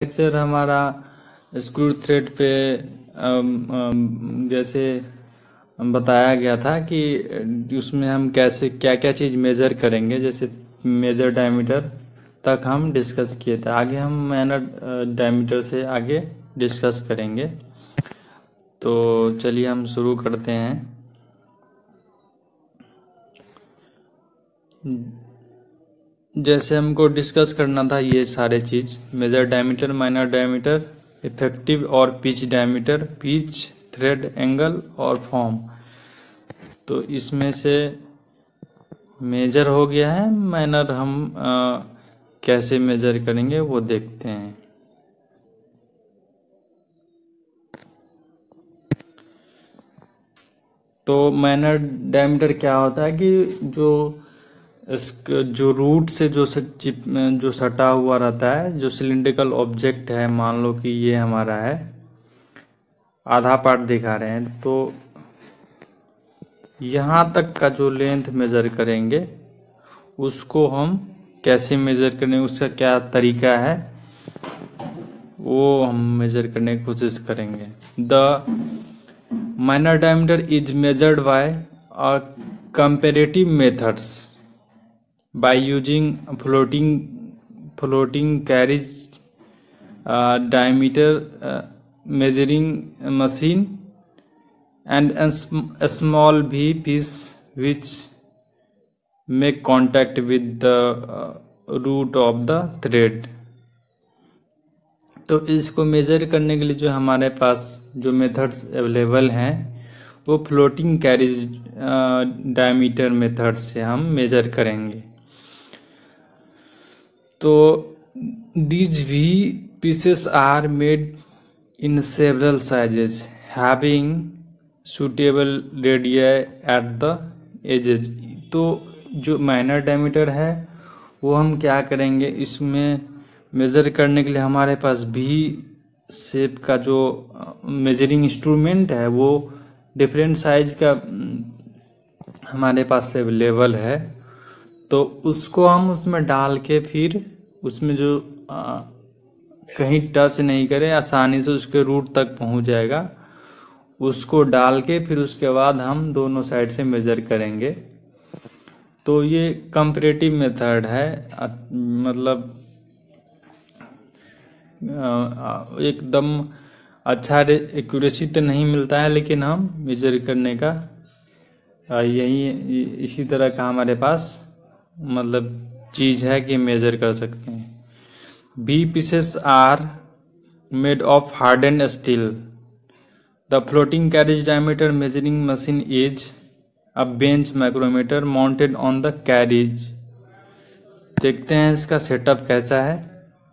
Lecture हमारा screw thread पे जैसे बताया गया था कि उसमें हम कैसे क्या क्या चीज़ मेज़र करेंगे, जैसे मेजर डायमीटर तक हम डिस्कस किए थे। आगे हम माइनर डायमीटर से आगे डिस्कस करेंगे। तो चलिए हम शुरू करते हैं। जैसे हमको डिस्कस करना था ये सारे चीज़, major diameter, minor diameter, effective और pitch diameter, pitch, thread angle और फॉर्म। तो इसमें से मेजर हो गया है, माइनर हम कैसे मेजर करेंगे वो देखते हैं। तो माइनर डायमीटर क्या होता है कि जो रूट से जो सटा हुआ रहता है, जो सिलिंड्रिकल ऑब्जेक्ट है, मान लो कि ये हमारा है, आधा पार्ट दिखा रहे हैं, तो यहाँ तक का जो लेंथ मेज़र करेंगे उसको हम कैसे मेज़र करेंगे, उसका क्या तरीका है वो हम मेज़र करने की कोशिश करेंगे। The minor diameter is measured by a comparative methods by using floating carriage diameter measuring machine and a small V piece which make contact with the root of the thread। तो इसको measure करने के लिए जो हमारे पास जो methods available हैं वो फ्लोटिंग कैरिज डायमीटर मेथड से हम मेज़र करेंगे। तो these V pieces are made in several sizes having suitable radii at the edges। तो जो माइनर डायमीटर है वो हम क्या करेंगे, इसमें मेज़र करने के लिए हमारे पास V शेप का जो मेजरिंग इंस्ट्रूमेंट है वो डिफरेंट साइज का हमारे पास अवेलेबल है। तो उसको हम उसमें डाल के फिर उसमें जो कहीं टच नहीं करे, आसानी से उसके रूट तक पहुंच जाएगा, उसको डाल के फिर उसके बाद हम दोनों साइड से मेज़र करेंगे। तो ये कंपैरेटिव मेथड है, मतलब एकदम अच्छा एक्यूरेसी तो नहीं मिलता है, लेकिन हम मेज़र करने का यही इसी तरह का हमारे पास मतलब चीज़ है कि मेज़र कर सकते हैं। V pieces are made of hardened steel। The floating carriage diameter measuring machine is a bench micrometer mounted on the carriage। देखते हैं इसका सेटअप कैसा है।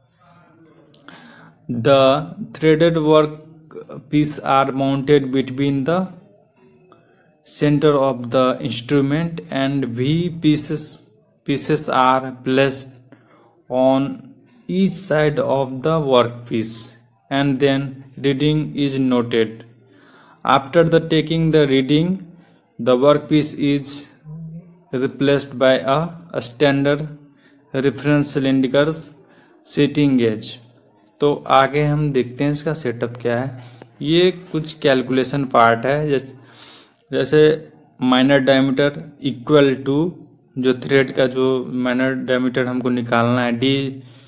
The threaded work piece are mounted between the center of the instrument and V pieces are placed on each side of the workpiece and then reading is noted। After the taking the reading, the workpiece is replaced by a standard reference cylindrical setting gauge। तो आगे हम देखते हैं इसका setup क्या है। ये कुछ कैलकुलेशन पार्ट है, जैसे माइनर डायमीटर इक्वल टू जो थ्रेड का जो माइनर डायमीटर हमको निकालना है, D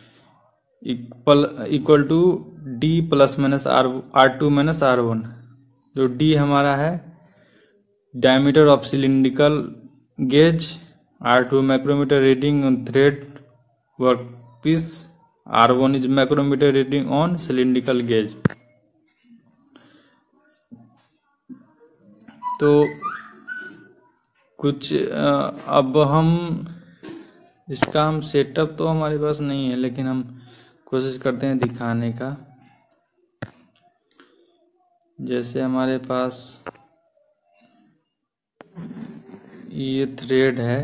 equal to D plus minus R2 minus R1। जो डी हमारा है diameter of cylindrical gauge, R2 micrometer reading on thread workpiece, R1 is micrometer reading on cylindrical gauge. तो कुछ अब हम इसका हम सेटअप तो हमारे पास नहीं है, लेकिन हम कोशिश करते हैं दिखाने का। जैसे हमारे पास ये थ्रेड है,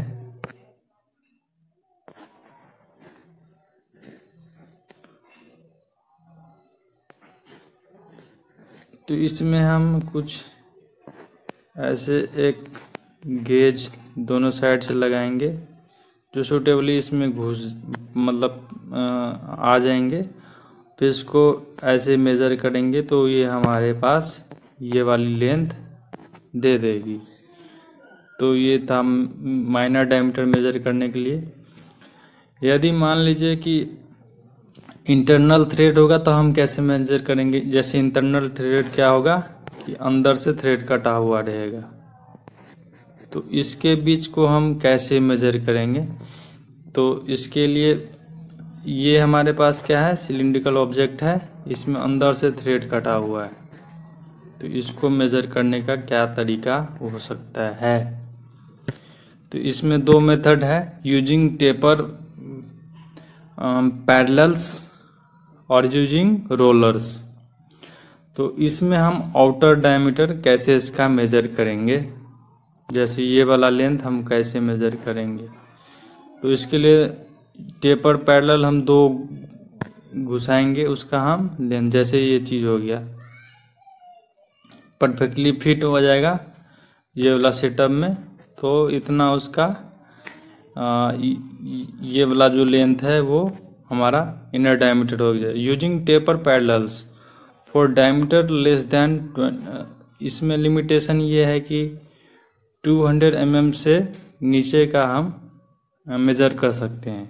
तो इसमें हम कुछ ऐसे एक गेज दोनों साइड से लगाएंगे जो सूटेबली इसमें घुस मतलब आ जाएंगे, फिर इसको ऐसे मेज़र करेंगे तो ये हमारे पास ये वाली लेंथ दे देगी। तो ये था माइनर डायमीटर मेज़र करने के लिए। यदि मान लीजिए कि इंटरनल थ्रेड होगा तो हम कैसे मेजर करेंगे? जैसे इंटरनल थ्रेड क्या होगा कि अंदर से थ्रेड कटा हुआ रहेगा, तो इसके बीच को हम कैसे मेजर करेंगे? तो इसके लिए ये हमारे पास क्या है, सिलिंड्रिकल ऑब्जेक्ट है, इसमें अंदर से थ्रेड कटा हुआ है। तो इसको मेजर करने का क्या तरीका हो सकता है? तो इसमें दो मेथड है, यूजिंग टेपर पैरेलल्स और यूजिंग रोलर्स। तो इसमें हम आउटर डायमीटर कैसे इसका मेजर करेंगे, जैसे ये वाला लेंथ हम कैसे मेजर करेंगे? तो इसके लिए टेपर पैरेलल हम दो घुसाएंगे, उसका हम लेंथ, जैसे ये चीज़ हो गया परफेक्टली फिट हो जाएगा ये वाला सेटअप में। तो इतना उसका ये वाला जो लेंथ है वो हमारा इनर डायमीटर हो गया। Using taper parallels for diameter less than, इसमें लिमिटेशन ये है कि 200 mm से नीचे का हम मेजर कर सकते हैं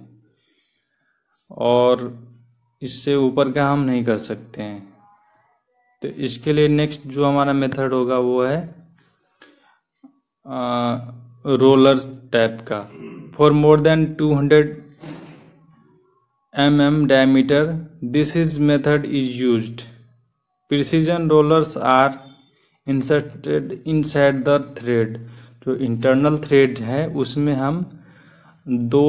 और इससे ऊपर का हम नहीं कर सकते हैं। तो इसके लिए नेक्स्ट जो हमारा मेथड होगा वो है रोलर टाइप का। For more than 200 mm diameter, this is method is used. Precision rollers are inserted inside the thread. जो इंटरनल थ्रेड है उसमें हम दो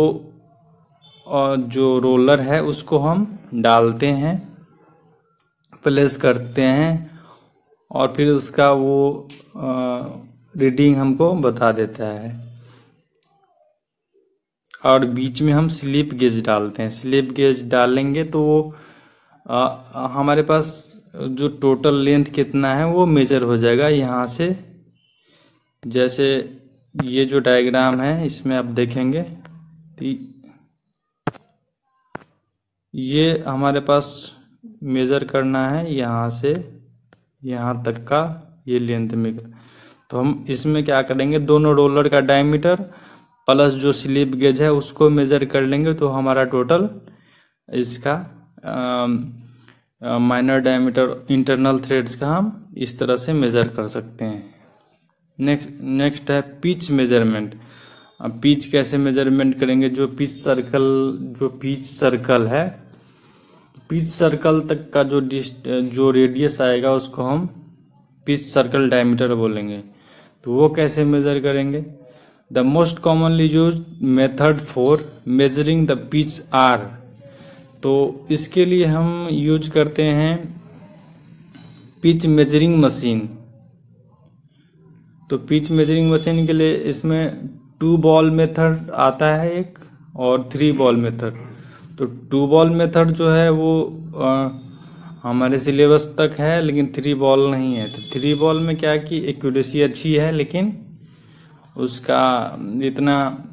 जो रोलर है उसको हम डालते हैं, प्लेस करते हैं और फिर उसका वो रीडिंग हमको बता देता है। और बीच में हम स्लिप गेज डालते हैं। स्लिप गेज डालेंगे तो वो हमारे पास जो टोटल लेंथ कितना है वो मेजर हो जाएगा यहाँ से। जैसे ये जो डायग्राम है इसमें आप देखेंगे तो ये हमारे पास मेजर करना है यहाँ से यहाँ तक का ये लेंथ में। तो हम इसमें क्या करेंगे, दोनों रोलर का डायमीटर प्लस जो स्लिप गेज है उसको मेजर कर लेंगे तो हमारा टोटल इसका माइनर डायमीटर इंटरनल थ्रेड्स का हम इस तरह से मेजर कर सकते हैं। नेक्स्ट है पिच मेजरमेंट। अब पिच कैसे मेजरमेंट करेंगे? जो पिच सर्कल है, पिच सर्कल तक का जो रेडियस आएगा उसको हम पिच सर्कल डायमीटर बोलेंगे। तो वो कैसे मेजर करेंगे? The most commonly use method for measuring the pitch are. तो इसके लिए हम यूज करते हैं पिच मेजरिंग मशीन। तो पिच मेजरिंग मशीन के लिए इसमें 2 बॉल मेथड आता है एक और 3 बॉल मेथड। तो 2 बॉल मेथड जो है वो हमारे सिलेबस तक है लेकिन 3 बॉल नहीं है। तो 3 बॉल में क्या कि एक्यूरेसी अच्छी है लेकिन उसका इतना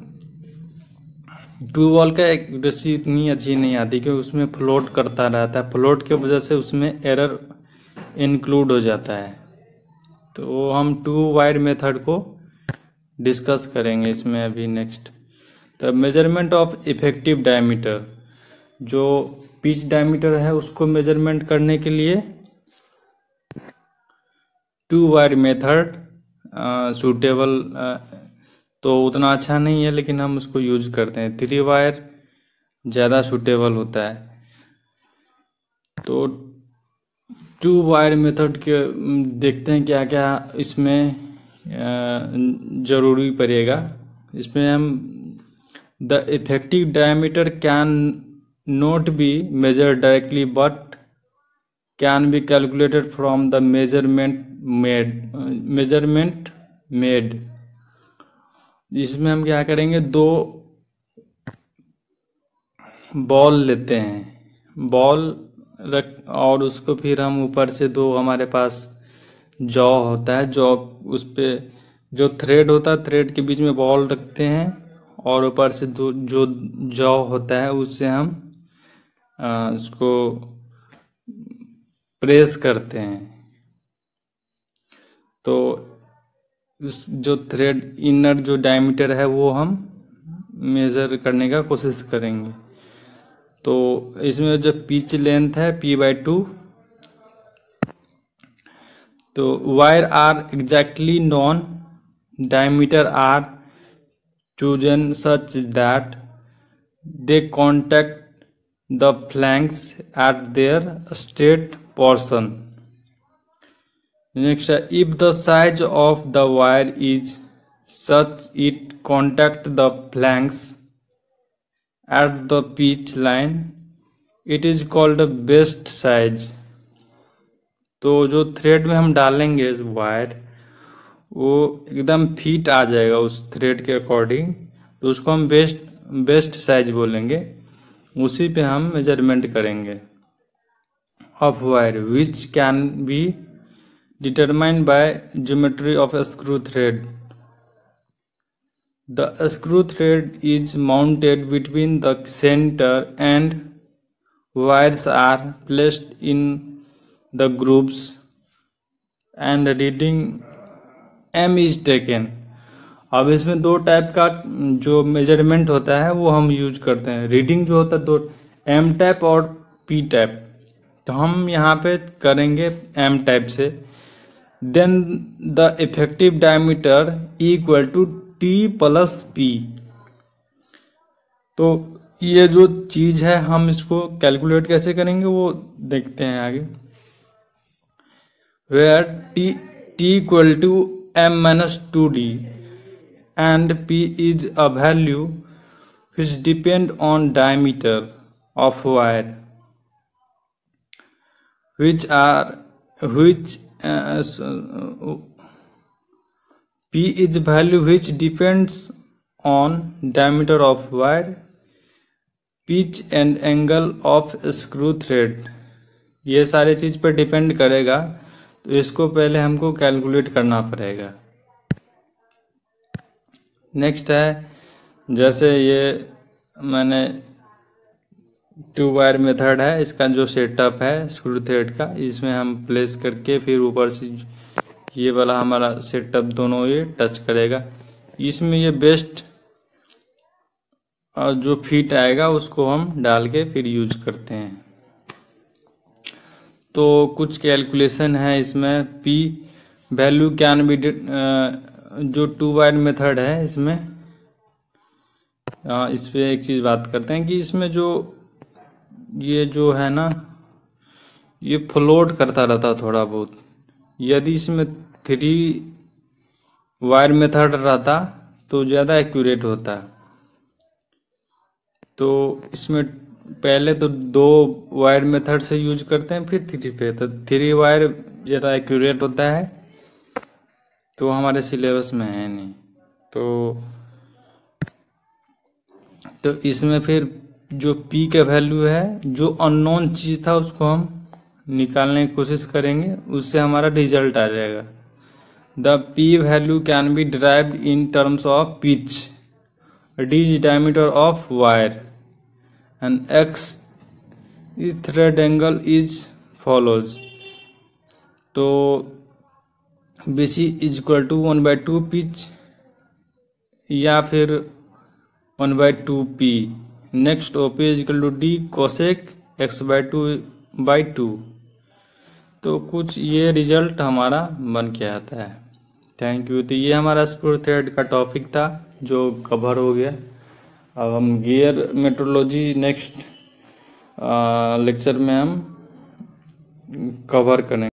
2 बॉल का एक्यूरेसी इतनी अच्छी नहीं आती क्योंकि उसमें फ्लोट करता रहता है। फ्लोट की वजह से उसमें एरर इंक्लूड हो जाता है। तो हम 2 वायर मेथड को डिस्कस करेंगे इसमें अभी नेक्स्ट। तो मेजरमेंट ऑफ इफेक्टिव डायमीटर, जो पिच डायमीटर है उसको मेजरमेंट करने के लिए 2 वायर मेथड सूटेबल तो उतना अच्छा नहीं है लेकिन हम उसको यूज करते हैं। 3 वायर ज़्यादा सूटेबल होता है। तो 2 वायर मेथड के देखते हैं क्या क्या इसमें ज़रूरी पड़ेगा। इसमें हम the effective diameter can not be measured directly but can be calculated from the measurement made. इसमें हम क्या करेंगे, 2 बॉल लेते हैं, बॉल रख और उसको फिर हम ऊपर से 2 हमारे पास जॉ होता है, जॉ उस पे जो थ्रेड होता है थ्रेड के बीच में बॉल रखते हैं और ऊपर से जो जॉ होता है उससे हम इसको प्रेस करते हैं तो उस जो थ्रेड इनर जो डायमीटर है वो हम मेज़र करने का कोशिश करेंगे। तो इसमें जो पिच लेंथ है P/2, तो wire are exactly known, diameter are chosen such that they contact the flanks at their straight portion. Next, if the size of the wire is such it contact the flanks at the pitch line, it is called the best size. तो जो thread में हम डालेंगे wire वो एकदम fit आ जाएगा उस thread के अकॉर्डिंग, तो उसको हम बेस्ट साइज बोलेंगे। उसी पे हम मेजरमेंट करेंगे of wire which can be determined by geometry of screw thread. The screw thread is mounted between the centre and wires are placed in the groups and reading M is taken. अब इसमें दो type का जो measurement होता है वो हम use करते हैं। रीडिंग जो होता है दो, M टाइप और P टाइप, तो हम यहाँ पे करेंगे M टाइप से। Then the effective diameter equal to T+P। तो ये जो चीज है हम इसको कैलकुलेट कैसे करेंगे वो देखते हैं आगे। Where T equal to M-2D and P is a value which depend on diameter of wire, P is value which depends on diameter of wire, pitch and angle of screw thread। ये सारे चीज पर depend करेगा, तो इसको पहले हमको calculate करना पड़ेगा। नेक्स्ट है, जैसे ये मैंने 2 वायर मेथड है, इसका जो सेटअप है स्क्रू थ्रेड का, इसमें हम प्लेस करके फिर ऊपर से ये वाला हमारा सेटअप दोनों ये टच करेगा। इसमें ये बेस्ट जो फिट आएगा उसको हम डाल के फिर यूज करते हैं। तो कुछ कैलकुलेशन है इसमें। P वैल्यू कैन बी, जो 2 वायर मेथड है इसमें, इस पे एक चीज बात करते हैं कि इसमें जो ये जो है ना ये फ्लोट करता रहता थोड़ा बहुत। यदि इसमें 3 वायर मेथड रहता तो ज़्यादा एक्यूरेट होता। तो इसमें पहले तो 2 वायर मेथड से यूज करते हैं, फिर 3 पे। तो 3 वायर ज़्यादा एक्यूरेट होता है, तो हमारे सिलेबस में है नहीं। तो इसमें फिर जो P का वैल्यू है, जो अननोन चीज़ था उसको हम निकालने की कोशिश करेंगे, उससे हमारा रिजल्ट आ जाएगा। The P value can be derived in terms of pitch, D is diameter of wire, and X is thread angle is follows। तो BC is equal to 1/2 pitch या फिर 1/2 P। Next OP is equal to D cosec X/2/2। तो कुछ ये result हमारा बन के आता है। Thank you. तो ये हमारा स्क्रू थ्रेड का टॉपिक था जो कवर हो गया। अब हम गियर मेट्रोलॉजी नेक्स्ट लेक्चर में हम कवर करेंगे।